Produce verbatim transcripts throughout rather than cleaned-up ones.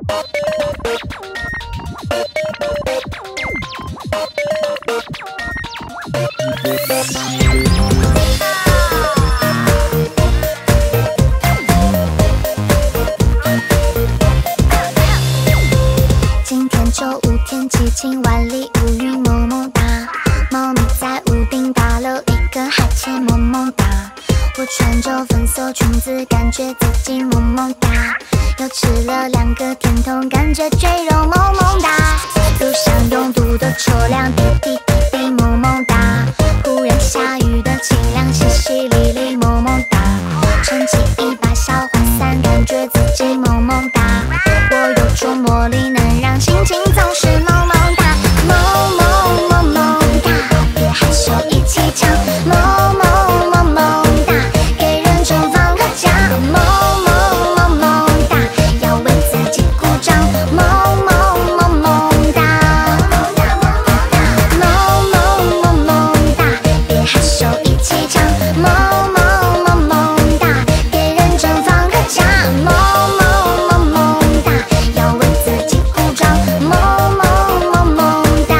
今天周五，天气晴，万里无云，萌萌哒。猫咪在屋顶打了一个哈欠，萌萌哒。我穿着粉色裙子，感觉自己萌萌哒。又吃了两个甜筒，感觉赘肉萌萌哒。路上拥堵的车辆滴滴滴滴萌萌哒。忽然下雨的清凉，淅淅沥沥萌萌哒。撑起一把小花伞，感觉自己萌萌哒。我有种魔力，能让心情总是萌萌哒。萌萌萌萌哒，别害羞，一起唱。萌萌萌萌哒，给人中放个假。萌萌萌萌哒，要为自己鼓掌。萌萌萌萌哒，萌萌萌萌哒，别害羞，一起唱。萌萌萌萌哒，给人中放个假。萌萌萌萌哒，要为自己鼓掌。萌萌萌萌哒。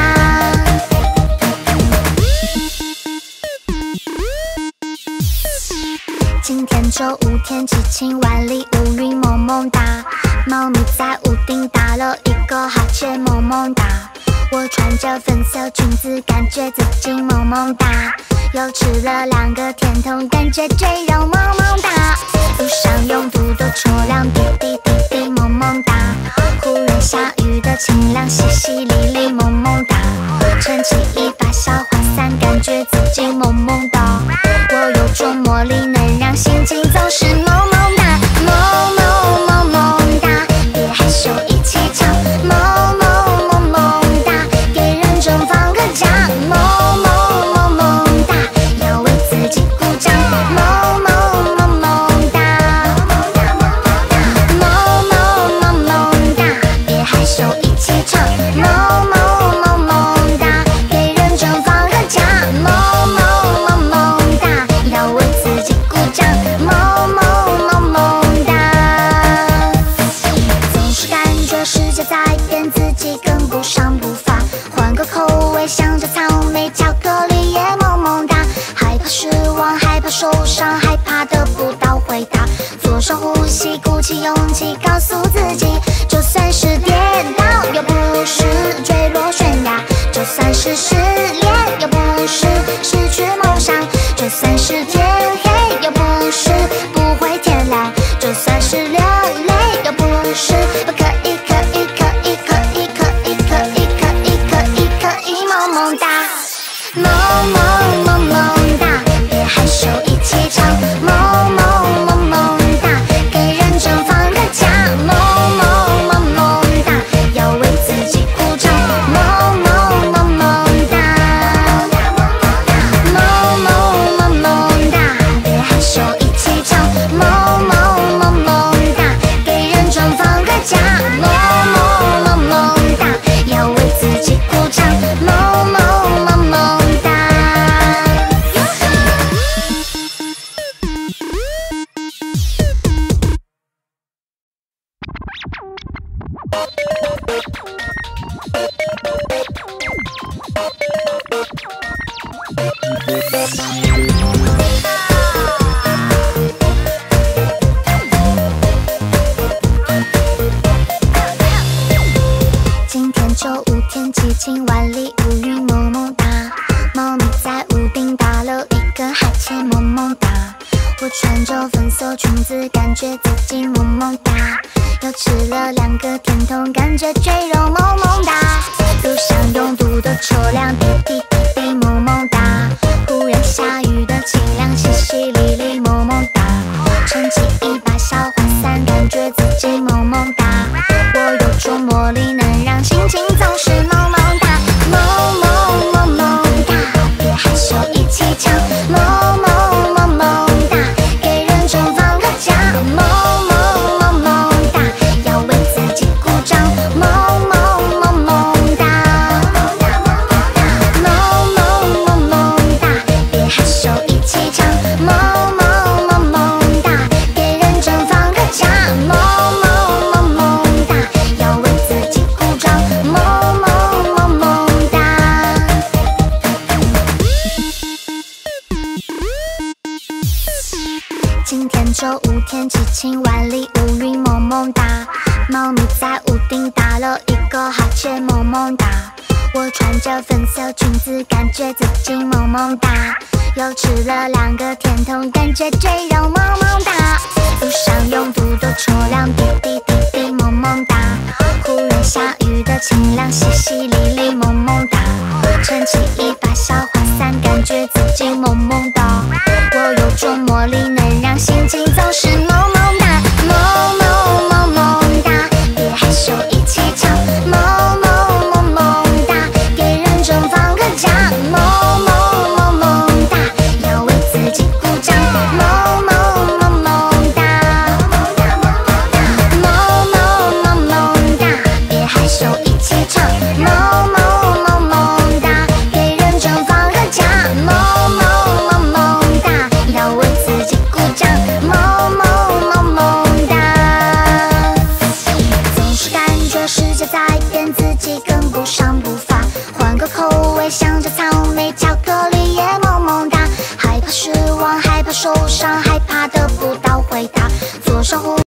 今天周五，天气晴，万里无云，萌萌哒。猫咪在屋顶打了一个哈欠，萌萌哒。我穿着粉色裙子，感觉自己萌萌哒。又吃了两个甜筒，感觉赘肉萌萌哒。路上拥堵的车辆滴滴滴滴萌萌哒。忽然下雨的清凉，淅淅沥沥萌萌哒。撑起一把小花伞，感觉自己萌萌哒。我有种魔力，能让心情总是萌萌哒。萌萌萌萌哒，别害羞，一起唱。萌萌萌萌哒，给人中放个假。萌萌萌萌哒，要为自己鼓掌。萌萌萌萌哒，萌萌萌萌哒，别害羞，一起唱。萌萌萌萌哒，给人中放个假。萌萌萌萌哒，要为自己鼓掌。萌萌萌萌哒，总是感觉世界在变，自己跟不上步伐。换个口味，想着草莓巧克力也萌萌哒。害怕失望，害怕受伤，害怕得不到回答。做深呼吸，鼓起勇气，告诉自己，就算是跌倒，又不是坠落悬崖；就算是失恋，又不是失去梦想；就算是天黑，又不是不会天亮；就算是流泪，又不是不可以，可以，可以，可以，可以，可以，可以，可以，可以，萌萌哒，萌萌萌萌哒，别害羞，一起唱。萌萌萌萌哒，给人中放个假。萌萌萌萌哒，要为自己鼓掌。萌萌萌萌哒，萌萌萌萌哒，别害羞，一起唱。萌萌萌萌哒，给人中放个假。萌萌萌萌哒，要为自己鼓掌。萌萌萌萌哒。今天周五，天气晴，万里无云，萌萌哒。猫咪在屋顶打了一个哈欠，萌萌哒。我穿着粉色裙子，感觉自己萌萌哒。又吃了两个甜筒，感觉赘肉萌萌哒。路上拥堵的车辆滴滴滴滴萌萌哒。忽然下雨的清凉，淅淅沥沥萌萌哒。撑起一把小花伞，感觉自己萌萌哒。我有种魔力，能让心情总是萌萌哒。萌萌萌萌哒，别害羞，一起唱。萌萌萌萌哒，给人中放个假。萌萌萌萌哒，要为自己鼓掌。萌萌萌萌哒，萌萌萌萌哒，别害羞，一起唱。萌萌萌萌哒，给人中放个假。萌萌天气晴万里乌云蒙蒙哒，猫咪在屋顶打了一个哈欠萌萌哒。我穿着粉色裙子，感觉自己萌萌哒，又吃了两个甜筒，感觉赘肉萌萌哒。路上拥堵的车辆滴滴滴滴萌萌哒，忽然下雨的清凉淅淅沥沥萌萌哒。撑起一把小花伞，感觉自己萌萌哒。我有种魔力，能让心情总是萌萌哒，萌萌萌萌哒，别害羞一起唱，萌萌萌萌哒，给人生放个假，萌萌萌萌哒，要为自己鼓掌，萌萌萌萌哒，萌萌萌萌哒，别害羞一起唱，萌萌萌萌哒，给人生放个假，萌萌萌萌哒，要为自己鼓掌，萌萌萌萌哒。总是感觉世界在变，自己跟不上步伐，换个口味，想着草莓巧克力也萌萌哒，害怕失望，害怕受伤，害怕得不到回答，左手。